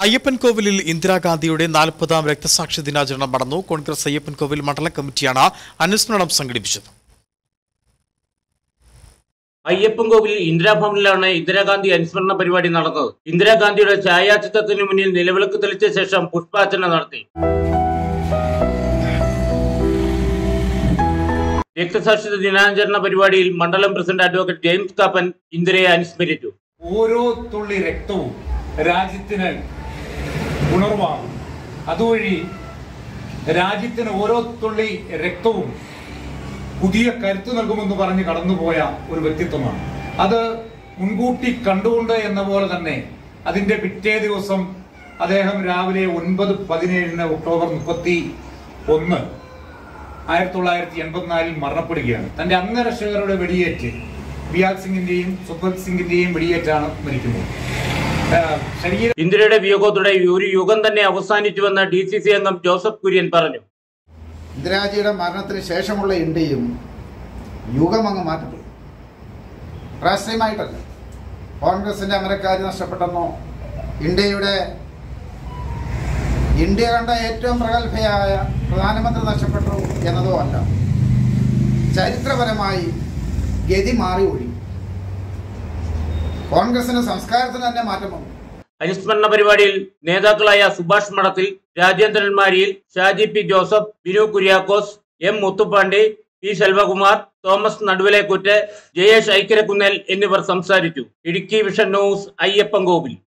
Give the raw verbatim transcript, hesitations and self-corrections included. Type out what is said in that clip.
അയ്യപ്പൻകോവിലിൽ ഇന്ദിരാഗാന്ധിയുടെ നാൽപ്പതാം രക്തസാക്ഷി ദിനാചരണം നടന്നു. കോൺഗ്രസ് അയ്യപ്പൻകോവിൽ മണ്ഡലം കമ്മിറ്റിയാണ് അനുസ്മരണം സംഘടിപ്പിച്ചത്. അയ്യപ്പൻകോവിലിൽ ഇന്ദിരാഭവനിലാണ് ഇന്ദിരാഗാന്ധി അനുസ്മരണ പരിപാടി നടന്നത്. ഇന്ദിരാഗാന്ധിയുടെ ഛായാചിത്രത്തിന് മുന്നിൽ നിലവിളക്ക് തെളിച്ച ശേഷം പുഷ്പാർച്ചന നടത്തി. രക്തസാക്ഷി ദിനാചരണ പരിപാടിയിൽ മണ്ഡലം പ്രസിഡന്റ് അഡ്വക്കേറ്റ് ജെയിംസ് കാപ്പൻ ഇന്ദിരയെ അനുസ്മരിച്ചു. ഓരോ തുള്ളി രക്തവും രാജ്യത്തിന് ഉണർവാകും. അതുവഴി രാജ്യത്തിന് ഓരോ തുള്ളി രക്തവും പുതിയ കരുത്ത് നൽകുമെന്ന് പറഞ്ഞ് കടന്നുപോയ ഒരു വ്യക്തിത്വമാണ്. അത് മുൻകൂട്ടി കണ്ടുകൊണ്ട് എന്ന പോലെ തന്നെ അതിന്റെ പിറ്റേ ദിവസം അദ്ദേഹം രാവിലെ ഒൻപത് പതിനേഴിന് ഒക്ടോബർ മുപ്പത്തി ഒന്ന് ആയിരത്തി തൊള്ളായിരത്തി എൺപത്തിനാലിൽ മരണപ്പെടുകയാണ്. തന്റെ അംഗരക്ഷകരുടെ വെടിയേറ്റ് ബിയാൽ സിംഗിന്റെയും സുഖത് സിംഗിന്റെയും വെടിയേറ്റാണ് മരിക്കുന്നത്. ഇന്ദിരയുടെ വിയോഗത്തോടെ ഒരു യുഗം തന്നെ അവസാനിച്ചുവെന്ന് ഡി സി സി അംഗം ജോസഫ് കുര്യൻ പറഞ്ഞു. ഇന്ദിരാജിയുടെ മരണത്തിന് ശേഷമുള്ള ഇന്ത്യയും യുഗം അങ്ങ് മാറ്റപ്പെട്ടു. രാഷ്ട്രീയമായിട്ടല്ല, കോൺഗ്രസിന്റെ അമരക്കാരി നഷ്ടപ്പെട്ടെന്നോ ഇന്ത്യയുടെ ഇന്ത്യ കണ്ട ഏറ്റവും പ്രഗത്ഭയായ പ്രധാനമന്ത്രി നഷ്ടപ്പെട്ടു എന്നതോ അല്ല. ചരിത്രപരമായി ഗതി മാറി ഒഴി. കോൺഗ്രസിന്റെ സംസ്കാരത്തിന് തന്നെ മാറ്റം വന്നു. അനുസ്മരണ പരിപാടിയിൽ നേതാക്കളായ Subhash Madathil, Rajendran Mariyil, Shaji P Joseph, Binu Kuriakose, M Muthupande, P Selvakumar, Thomas Naduvilekkuttu, Jayesh Aikkarakunnel എന്നിവർ സംസാരിച്ചു. Idukki vision news, Ayyappancoil.